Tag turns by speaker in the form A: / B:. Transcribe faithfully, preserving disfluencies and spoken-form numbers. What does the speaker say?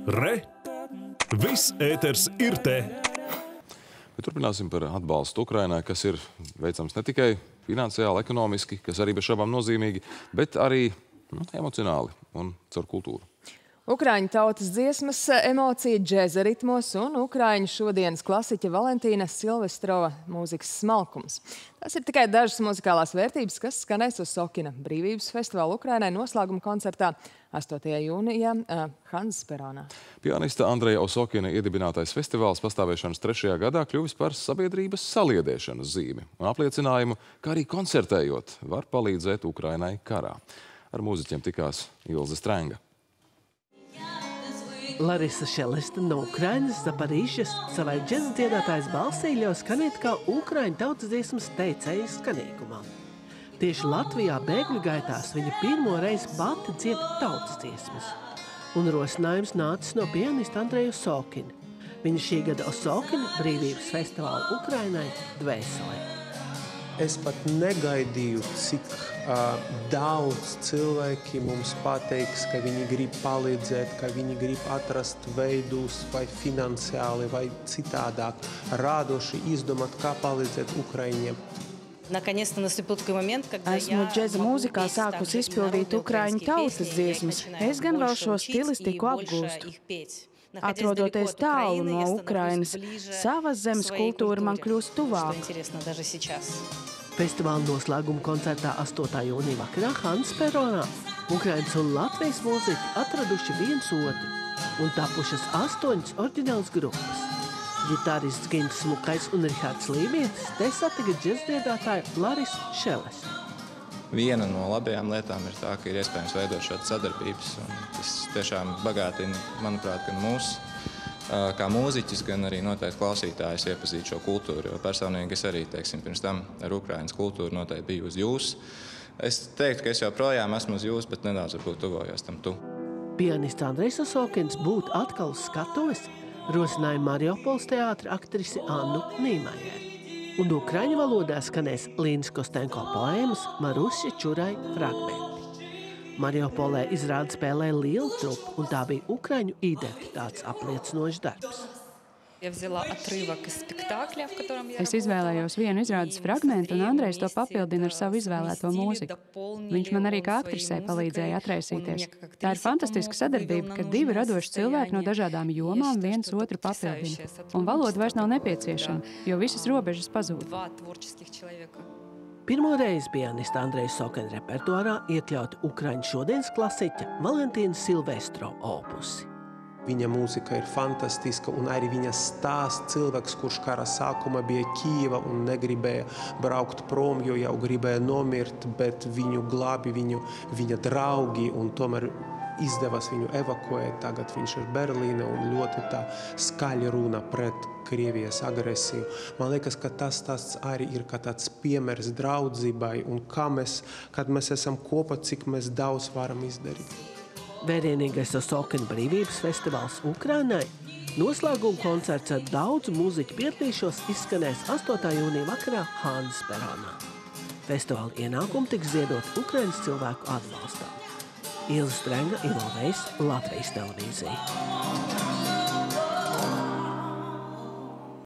A: Re! Viss ēters ir te!
B: Bet turpināsim par atbalstu Ukrainai, kas ir veicams ne tikai finansiāli, ekonomiski, kas arī bez šaubām nozīmīgi, bet arī nu, emocionāli un caur kultūru.
C: Ukraiņu tautas dziesmas, emocija džēza ritmos un Ukraiņu šodienas klasiķa Valentīna Silvestrova mūzikas smalkums. Tas ir tikai dažas muzikālās vērtības, kas skanēs uz Sokina brīvības festivāla Ukrainai noslēguma koncertā astotajā jūnijā uh, Hansperonā.
B: Pianista Andreja Osokina iedibinātais festivāls pastāvēšanas trešajā gadā kļuvis par sabiedrības saliedēšanas zīmi un apliecinājumu, ka arī koncertējot var palīdzēt Ukrainai karā. Ar mūziķiem tikās Ilze Strenga.
D: Larisa Šelesta no Ukrainas, Zaparīžas, savai džeza dziedātājas balsī ļauj skanēt kā Ukraiņu tautas dziesmas teicējas skanīgumā. Tieši Latvijā bēgļu gaitās viņa pirmo reizi pati dzied tautas dziesmas. Un rosinājums nācis no pianista Andreja Osokina. Viņa šī gada Osokina brīvības festivāla Ukrainai dvēselē.
E: Es pat negaidīju, cik uh, daudz cilvēki mums pateiks, ka viņi grib palīdzēt, ka viņi grib atrast veidus vai finansiāli vai citādāk, rādoši izdomāt, kā palīdzēt Ukraiņiem.
F: Esmu džeza mūzikā sākus izpildīt Ukraiņu tautas dziesmas. Es gan vēl šo stilistiku apgūstu. Atrodoties tālu no Ukrainas, savas zemes kultūra man kļūst tuvāk.
D: Festivāla noslēguma koncertā astotā jūnija vakarā Hansperonā Ukrainas un Latvijas mūziķi atraduši viens otru un tapušas astoņas oriģinālas grupas. Ģitārists Gins Smukais un Rihards Lībietis te satika džezdziedātāju Larisu Šelestu.
G: Viena no labajām lietām ir tā, ka ir iespējams veidot šādas sadarbības. Un tas tiešām bagātina, manuprāt, gan mūs, kā mūziķis, gan arī noteikti klausītājus iepazīt šo kultūru. Jo personīgi es arī, teiksim, pirms tam ar Ukrainas kultūru noteikti biju uz jūs. Es teiktu, ka es joprojām esmu uz jūs, bet nedaudz varbūt tuvojos tam tu.
D: Pianists Andrejs Osokins būt atkal uz skatuves rosināja Mariupoles teātra aktrisi Annu Nīmajeri. Un ukraiņu valodā skanēs Līnas Kostenko poēmas Marusi Čurai fragmenti. Mariupolē izrādi spēlē liela trupa, un tā bija ukraiņu identitātes apliecinošs darbs.
H: Es izvēlējos vienu izrādes fragmentu, un Andrejs to papildina ar savu izvēlēto mūziku. Viņš man arī kā aktrisē palīdzēja atraisīties. Tā ir fantastiska sadarbība, kad divi radoši cilvēki no dažādām jomām viens otru papildina. Un valoda vairs nav nepieciešama, jo visas robežas pazūd.
D: Pirmo reizi pianista Andreja Osokina repertuārā iekļauti Ukraiņu šodienas klasiķa Valentīna Silvestrova opusi.
E: Viņa mūzika ir fantastiska, un arī viņa stāsts cilvēks, kurš kara sākuma bija Kijeva un negribēja braukt prom, jo jau gribēja nomirt, bet viņu glābi viņu, viņa draugi, un tomēr izdevās viņu evakuēt. Tagad viņš ir Berlīne un ļoti tā skaļi runa pret Krievijas agresiju. Man liekas, ka tas stāsts arī ir kā tāds piemērs draudzībai, un kā mēs, kad mēs esam kopā, cik mēs daudz varam izdarīt.
D: Vērienīgais Osokina brīvības festivāls Ukrainai noslēguma koncerts ar daudzu mūziķu piedalīšos izskanēs astotā jūnija vakarā Hansperonā. Festivāla ienākumi tiks ziedot Ukrainas cilvēku atbalstām. Ilze Strenga, Ilo Vejs, Latvijas televīzija.